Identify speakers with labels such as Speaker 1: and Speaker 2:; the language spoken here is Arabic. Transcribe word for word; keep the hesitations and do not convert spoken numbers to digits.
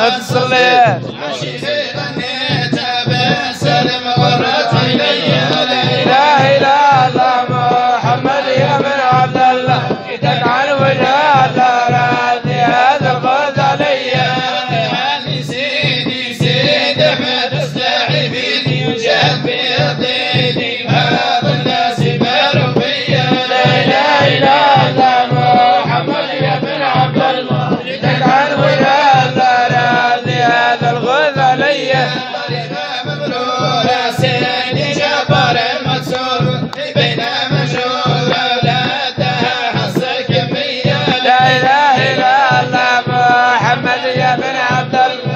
Speaker 1: محمد صلي لا إله إلا محمد يا من عبد الله إيدك عن وجه الله راضي هذا الخذ علي
Speaker 2: سيدي سيدي أحمد الصاحبيني وجاب بيضيني هذا الناس باروا فيا
Speaker 1: لا إله إلا محمد يا من عبد الله إيدك عن وجه الله راضي هذا الخذ علي
Speaker 2: مبرورة سيدي جبار المكسور بين مشهور أولادها حصل كمية
Speaker 1: لا إله إلا الله محمد يا بن عبد الله